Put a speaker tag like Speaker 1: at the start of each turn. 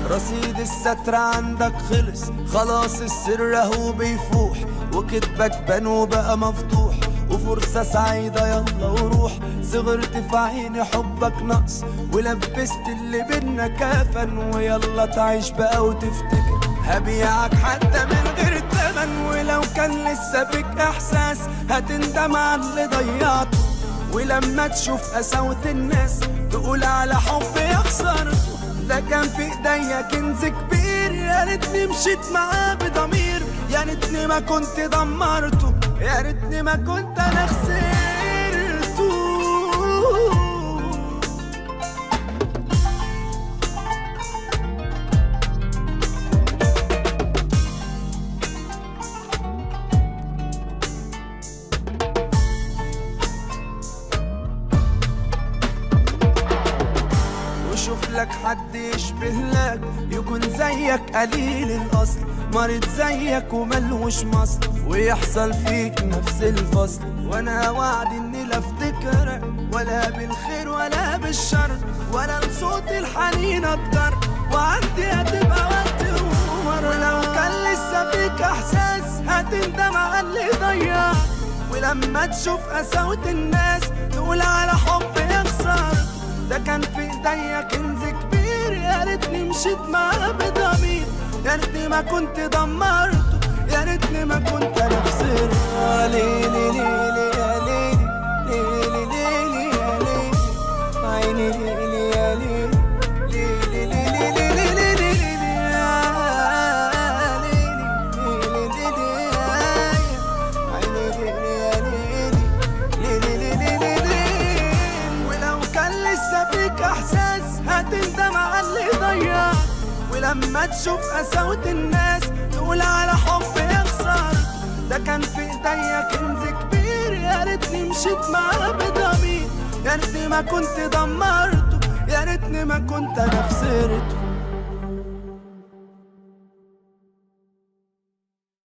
Speaker 1: رصيد الستر عندك خلص، خلاص السر اهو بيفوح، وكدبك بان وبقى مفتوح، وفرصة سعيدة يلا وروح. صغرت في عيني حبك نقص، ولبست اللي بينا كفن، ويلا تعيش بقى وتفتكر هبيعك حتى من غير تمن. ولو كان لسه بك احساس هتندم على اللي ضيعته، ولما تشوف قساوة الناس تقول على حب يا خسارته. ده كان في ايديا كنز كبير، يا ريتني مشيت معاه بضمير، يا ريتني ما كنت دمرته، يا ريتني ما كنت انا خسرته. شوف لك حد يشبه لك، يكون زيك قليل الاصل، مريض زيك وملهوش مصل، ويحصل فيك نفس الفصل. وانا وعد اني لا افتكرك ولا بالخير ولا بالشر، ولا لصوت الحنين اتجر، وعندي هتبقى وقت عمر. ولو كان لسه فيك احساس هتندم على اللي ضيعك، ولما تشوف قساوة الناس تقول على حب يا خسارة. ده كان في ايديا كنز كبير، يا ريتني مشيت معاه بضمير، يا ريتني ما كنت دمرته، يا ريتني ما كنت انا خسرته. ليلي ليلي يا ليلي، ليلي ليلي يا ليلي، عيني ليلي يا ليلي، ليلي ليلي ليلي ليلي ليلي يا ليلي، ليلي ليلي يا عيني ليلي يا ليلي، ليلي ليلي ليلي. ولو كان لسه فيك احساس هتندم على اللي ضيعك، ولما تشوف قساوة الناس تقول على حب يا خسارة. ده كان في ايديا كنز كبير، يا ريتني مشيت معاه بضمير، يا ريتني ما كنت دمرته، يا ريتني ما كنت انا خسرته.